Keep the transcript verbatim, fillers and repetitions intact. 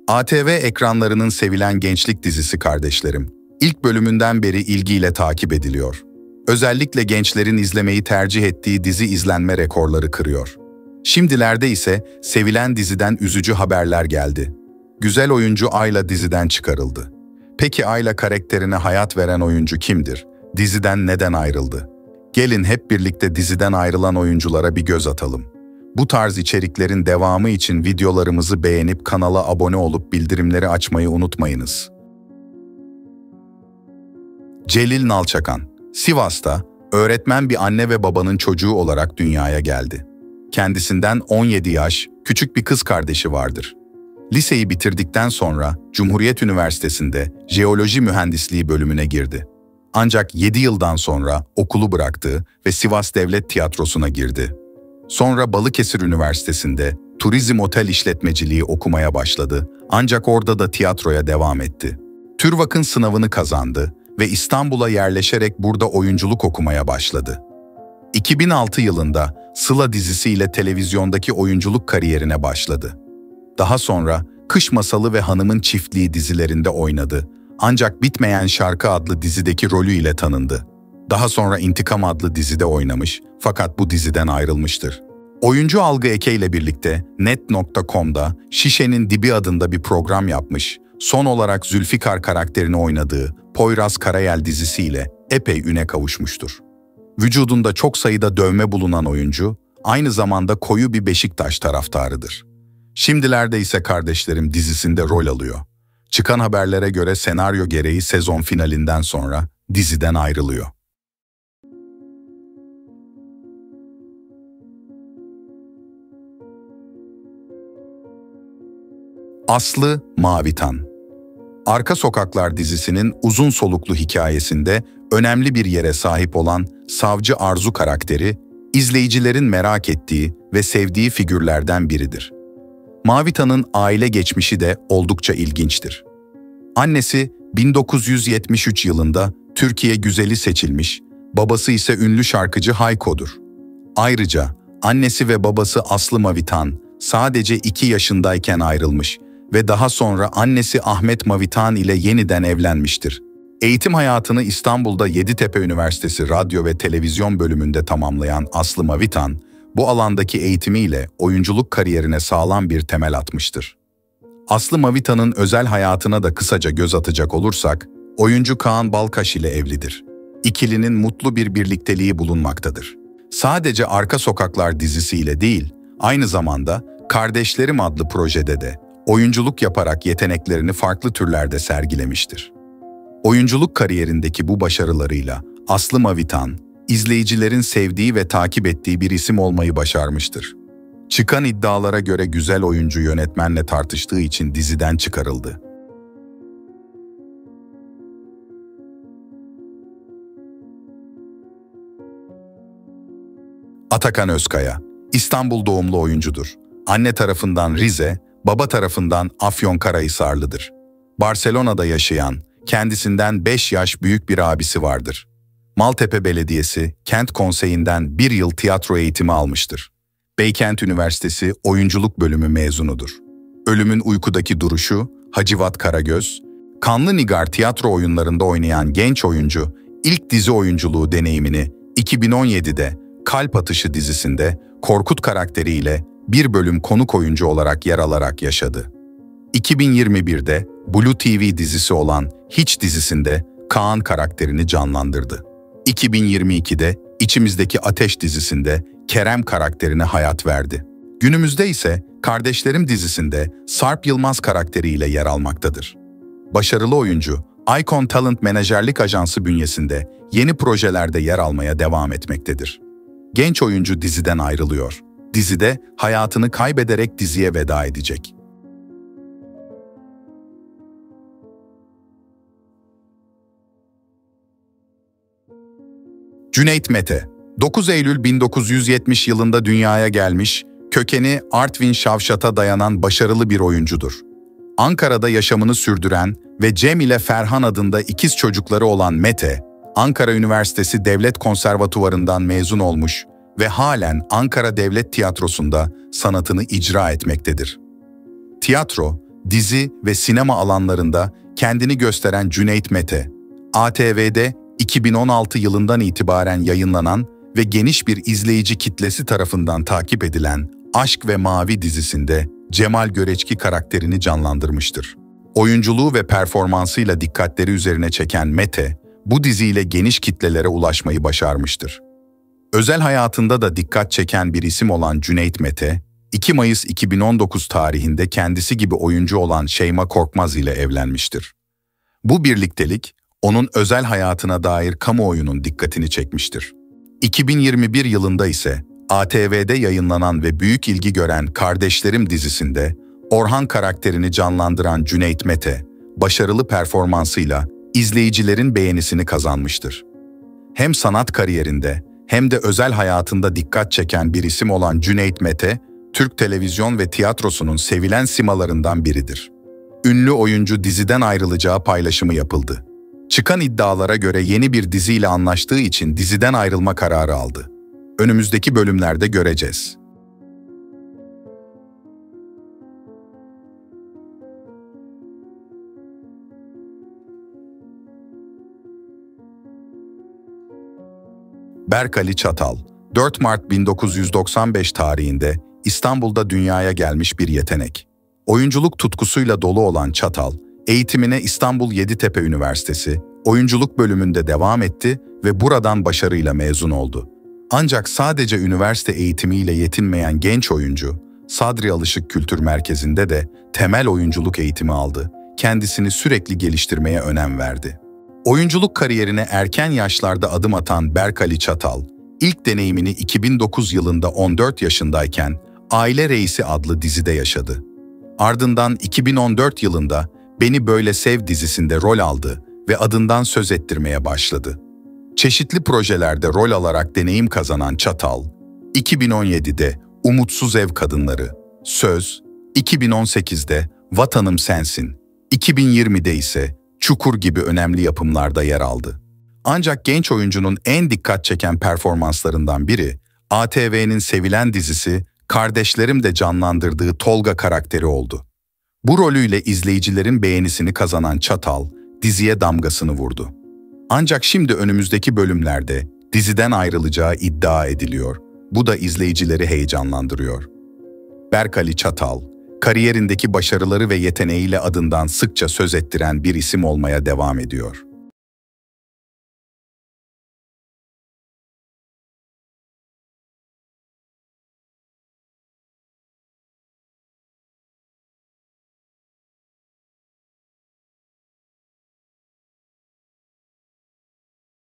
A T V ekranlarının sevilen gençlik dizisi Kardeşlerim, ilk bölümünden beri ilgiyle takip ediliyor. Özellikle gençlerin izlemeyi tercih ettiği dizi izlenme rekorları kırıyor. Şimdilerde ise sevilen diziden üzücü haberler geldi. Güzel oyuncu Ayla diziden çıkarıldı. Peki Ayla karakterine hayat veren oyuncu kimdir? Diziden neden ayrıldı? Gelin hep birlikte diziden ayrılan oyunculara bir göz atalım. Bu tarz içeriklerin devamı için videolarımızı beğenip kanala abone olup bildirimleri açmayı unutmayınız. Celil Nalçakan, Sivas'ta öğretmen bir anne ve babanın çocuğu olarak dünyaya geldi. Kendisinden on yedi yaş küçük bir kız kardeşi vardır. Liseyi bitirdikten sonra Cumhuriyet Üniversitesi'nde Jeoloji Mühendisliği bölümüne girdi. Ancak yedi yıldan sonra okulu bıraktı ve Sivas Devlet Tiyatrosu'na girdi. Sonra Balıkesir Üniversitesi'nde Turizm Otel İşletmeciliği okumaya başladı, ancak orada da tiyatroya devam etti. TÜRVAK'ın sınavını kazandı ve İstanbul'a yerleşerek burada oyunculuk okumaya başladı. iki bin altı yılında Sıla dizisiyle televizyondaki oyunculuk kariyerine başladı. Daha sonra Kış Masalı ve Hanımın Çiftliği dizilerinde oynadı, ancak Bitmeyen Şarkı adlı dizideki rolüyle tanındı. Daha sonra İntikam adlı dizide oynamış, fakat bu diziden ayrılmıştır. Oyuncu Algı Eke ile birlikte net nokta com'da Şişenin Dibi adında bir program yapmış, son olarak Zülfikar karakterini oynadığı Poyraz Karayel dizisiyle epey üne kavuşmuştur. Vücudunda çok sayıda dövme bulunan oyuncu, aynı zamanda koyu bir Beşiktaş taraftarıdır. Şimdilerde ise Kardeşlerim dizisinde rol alıyor. Çıkan haberlere göre senaryo gereği sezon finalinden sonra diziden ayrılıyor. Aslı Mavitan. Arka Sokaklar dizisinin uzun soluklu hikayesinde önemli bir yere sahip olan Savcı Arzu karakteri, izleyicilerin merak ettiği ve sevdiği figürlerden biridir. Mavitan'ın aile geçmişi de oldukça ilginçtir. Annesi bin dokuz yüz yetmiş üç yılında Türkiye Güzeli seçilmiş, babası ise ünlü şarkıcı Hayko'dur. Ayrıca annesi ve babası Aslı Mavitan sadece iki yaşındayken ayrılmış ve daha sonra annesi Ahmet Mavitan ile yeniden evlenmiştir. Eğitim hayatını İstanbul'da Yeditepe Üniversitesi Radyo ve Televizyon bölümünde tamamlayan Aslı Mavitan, bu alandaki eğitimiyle oyunculuk kariyerine sağlam bir temel atmıştır. Aslı Mavitan'ın özel hayatına da kısaca göz atacak olursak, oyuncu Kaan Balkaş ile evlidir. İkilinin mutlu bir birlikteliği bulunmaktadır. Sadece Arka Sokaklar dizisiyle değil, aynı zamanda Kardeşlerim adlı projede de oyunculuk yaparak yeteneklerini farklı türlerde sergilemiştir. Oyunculuk kariyerindeki bu başarılarıyla Aslı Mavitan, izleyicilerin sevdiği ve takip ettiği bir isim olmayı başarmıştır. Çıkan iddialara göre güzel oyuncu yönetmenle tartıştığı için diziden çıkarıldı. Atakan Özkaya, İstanbul doğumlu oyuncudur. Anne tarafından Rize, baba tarafından Afyonkarahisarlıdır. Barcelona'da yaşayan, kendisinden beş yaş büyük bir abisi vardır. Maltepe Belediyesi Kent Konseyi'nden bir yıl tiyatro eğitimi almıştır. Beykent Üniversitesi Oyunculuk Bölümü mezunudur. Ölümün Uykudaki Duruşu, Hacivat Karagöz, Kanlı Nigar tiyatro oyunlarında oynayan genç oyuncu, ilk dizi oyunculuğu deneyimini iki bin on yedide Kalp Atışı dizisinde Korkut karakteriyle bir bölüm konuk oyuncu olarak yer alarak yaşadı. iki bin yirmi birde Blue T V dizisi olan Hiç dizisinde Kaan karakterini canlandırdı. iki bin yirmi ikide İçimizdeki Ateş dizisinde Kerem karakterine hayat verdi. Günümüzde ise Kardeşlerim dizisinde Sarp Yılmaz karakteriyle yer almaktadır. Başarılı oyuncu, Icon Talent Menajerlik Ajansı bünyesinde yeni projelerde yer almaya devam etmektedir. Genç oyuncu diziden ayrılıyor. Dizide hayatını kaybederek diziye veda edecek. Cüneyt Mete, dokuz Eylül bin dokuz yüz yetmiş yılında dünyaya gelmiş, kökeni Artvin Şavşat'a dayanan başarılı bir oyuncudur. Ankara'da yaşamını sürdüren ve Cem ile Ferhan adında ikiz çocukları olan Mete, Ankara Üniversitesi Devlet Konservatuvarı'ndan mezun olmuş ve halen Ankara Devlet Tiyatrosu'nda sanatını icra etmektedir. Tiyatro, dizi ve sinema alanlarında kendini gösteren Cüneyt Mete, A T V'de iki bin on altı yılından itibaren yayınlanan ve geniş bir izleyici kitlesi tarafından takip edilen Aşk ve Mavi dizisinde Cemal Göreçki karakterini canlandırmıştır. Oyunculuğu ve performansıyla dikkatleri üzerine çeken Mete, bu diziyle geniş kitlelere ulaşmayı başarmıştır. Özel hayatında da dikkat çeken bir isim olan Cüneyt Mete, iki Mayıs iki bin on dokuz tarihinde kendisi gibi oyuncu olan Şeyma Korkmaz ile evlenmiştir. Bu birliktelik, onun özel hayatına dair kamuoyunun dikkatini çekmiştir. iki bin yirmi bir yılında ise A T V'de yayınlanan ve büyük ilgi gören Kardeşlerim dizisinde Orhan karakterini canlandıran Cüneyt Mete, başarılı performansıyla izleyicilerin beğenisini kazanmıştır. Hem sanat kariyerinde hem de özel hayatında dikkat çeken bir isim olan Cüneyt Mete, Türk televizyon ve tiyatrosunun sevilen simalarından biridir. Ünlü oyuncu diziden ayrılacağı paylaşımı yapıldı. Çıkan iddialara göre yeni bir diziyle anlaştığı için diziden ayrılma kararı aldı. Önümüzdeki bölümlerde göreceğiz. Berk Ali Çatal, dört Mart bin dokuz yüz doksan beş tarihinde İstanbul'da dünyaya gelmiş bir yetenek. Oyunculuk tutkusuyla dolu olan Çatal, eğitimine İstanbul Yeditepe Üniversitesi, oyunculuk bölümünde devam etti ve buradan başarıyla mezun oldu. Ancak sadece üniversite eğitimiyle yetinmeyen genç oyuncu, Sadri Alışık Kültür Merkezi'nde de temel oyunculuk eğitimi aldı, kendisini sürekli geliştirmeye önem verdi. Oyunculuk kariyerine erken yaşlarda adım atan Berk Ali Çatal, ilk deneyimini iki bin dokuz yılında on dört yaşındayken Aile Reisi adlı dizide yaşadı. Ardından iki bin on dört yılında Beni Böyle Sev dizisinde rol aldı ve adından söz ettirmeye başladı. Çeşitli projelerde rol alarak deneyim kazanan Çatal, iki bin on yedide Umutsuz Ev Kadınları, Söz, iki bin on sekizde Vatanım Sensin, iki bin yirmide ise Çukur gibi önemli yapımlarda yer aldı. Ancak genç oyuncunun en dikkat çeken performanslarından biri, A T V'nin sevilen dizisi Kardeşlerim'de canlandırdığı Tolga karakteri oldu. Bu rolüyle izleyicilerin beğenisini kazanan Çatal, diziye damgasını vurdu. Ancak şimdi önümüzdeki bölümlerde diziden ayrılacağı iddia ediliyor. Bu da izleyicileri heyecanlandırıyor. Berk Ali Çatal, kariyerindeki başarıları ve yeteneğiyle adından sıkça söz ettiren bir isim olmaya devam ediyor.